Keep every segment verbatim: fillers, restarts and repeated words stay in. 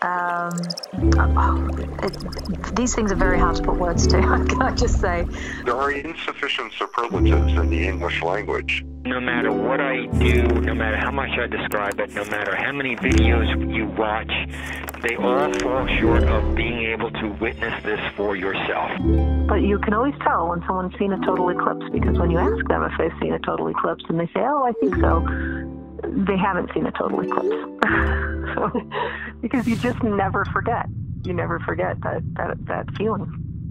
Um, oh, it, these things are very hard to put words to, can I just say. There are insufficient superlatives in the English language. No matter what I do, no matter how much I describe it, no matter how many videos you watch, they all fall short of being able to witness this for yourself. But you can always tell when someone's seen a total eclipse, because when you ask them if they've seen a total eclipse and they say, oh, I think so, they haven't seen a total eclipse. So, because you just never forget. You never forget that, that, that feeling.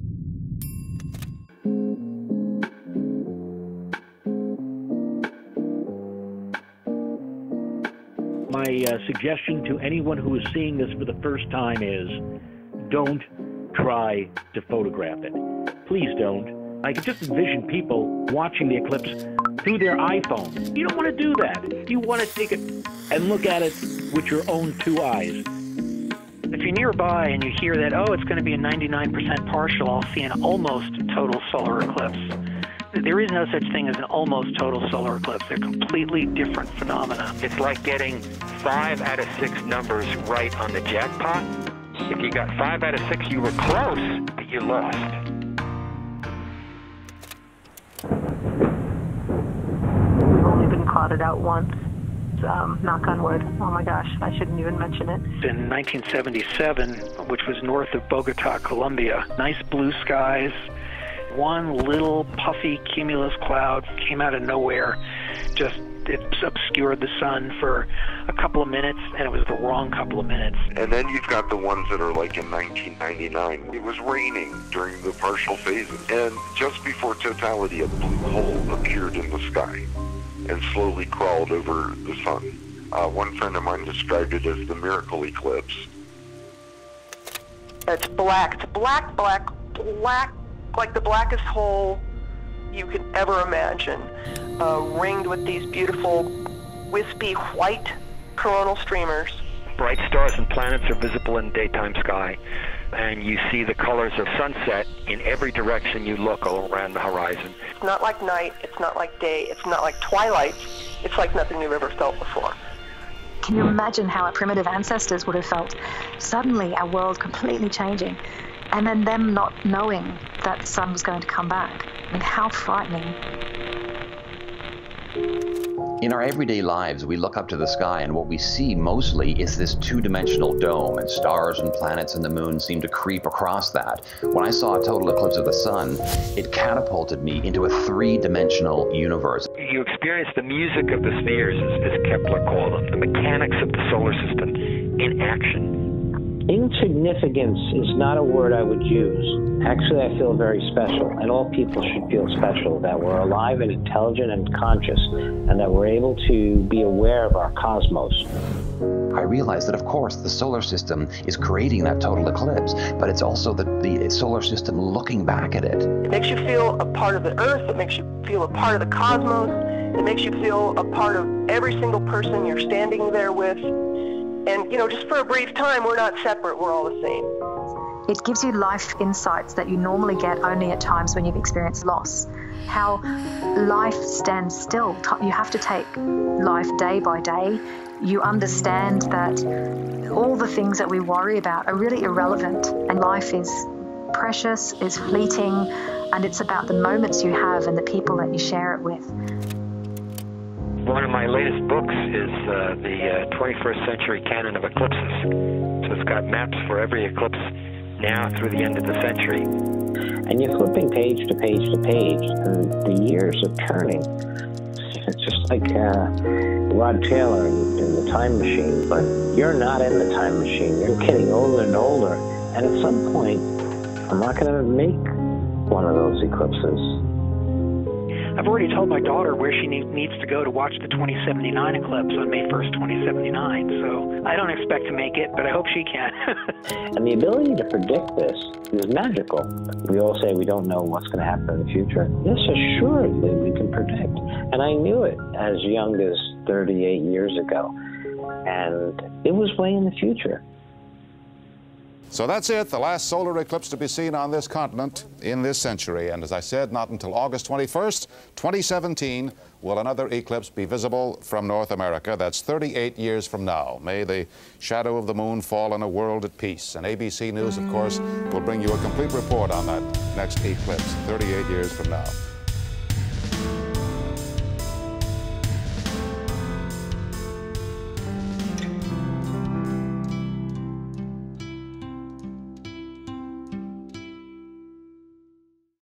My uh, suggestion to anyone who is seeing this for the first time is don't try to photograph it. Please don't. I can just envision people watching the eclipse through their iPhone. You don't want to do that. You want to take it and look at it with your own two eyes. If you're nearby and you hear that, oh, it's going to be a ninety-nine percent partial, I'll see an almost total solar eclipse. There is no such thing as an almost total solar eclipse. They're completely different phenomena. It's like getting five out of six numbers right on the jackpot. If you got five out of six, you were close, but you lost. We've only been clouded out once. Um, knock on wood. Oh my gosh, I shouldn't even mention it. In nineteen seventy-seven, which was north of Bogota, Colombia, nice blue skies. One little puffy cumulus cloud came out of nowhere. Just it obscured the sun for a couple of minutes, and it was the wrong couple of minutes. And then you've got the ones that are like in nineteen ninety-nine. It was raining during the partial phases, and just before totality, a blue hole appeared in the sky and slowly crawled over the sun. Uh, one friend of mine described it as the miracle eclipse. It's black. It's black, black, black, like the blackest hole you could ever imagine, uh, ringed with these beautiful, wispy white coronal streamers. Bright stars and planets are visible in daytime sky, and you see the colors of sunset in every direction you look all around the horizon. It's not like night, it's not like day, it's not like twilight, it's like nothing you've ever felt before. Can you imagine how our primitive ancestors would have felt? Suddenly our world completely changing, and then them not knowing that the sun was going to come back. I mean, how frightening. In our everyday lives, we look up to the sky, and what we see mostly is this two-dimensional dome, and stars and planets and the moon seem to creep across that. When I saw a total eclipse of the sun, it catapulted me into a three-dimensional universe. You experience the music of the spheres, as, as Kepler called them, the mechanics of the solar system in action. Insignificance is not a word I would use. Actually, I feel very special, and all people should feel special, that we're alive and intelligent and conscious, and that we're able to be aware of our cosmos. I realized that, of course, the solar system is creating that total eclipse, but it's also the, the solar system looking back at it. It makes you feel a part of the Earth, it makes you feel a part of the cosmos, it makes you feel a part of every single person you're standing there with. And, you know, just for a brief time, we're not separate, we're all the same. It gives you life insights that you normally get only at times when you've experienced loss. How life stands still. You have to take life day by day. You understand that all the things that we worry about are really irrelevant, and life is precious, is fleeting, and it's about the moments you have and the people that you share it with. One of my latest books is uh, the uh, twenty-first century canon of eclipses. So it's got maps for every eclipse now through the end of the century. And you're flipping page to page to page, and the years are turning. It's just like uh, Rod Taylor in, in The Time Machine, but you're not in the time machine. You're getting older and older, and at some point, I'm not going to make one of those eclipses. I've already told my daughter where she need, needs to go to watch the twenty seventy-nine eclipse on May first, twenty seventy-nine, so I don't expect to make it, but I hope she can. And the ability to predict this is magical. We all say we don't know what's going to happen in the future. Yes, assuredly we can predict. And I knew it as young as thirty-eight years ago. And it was way in the future. So that's it, the last solar eclipse to be seen on this continent in this century. And as I said, not until August twenty-first, twenty seventeen, will another eclipse be visible from North America. That's thirty-eight years from now. May the shadow of the moon fall on a world at peace. And A B C News, of course, will bring you a complete report on that next eclipse, thirty-eight years from now.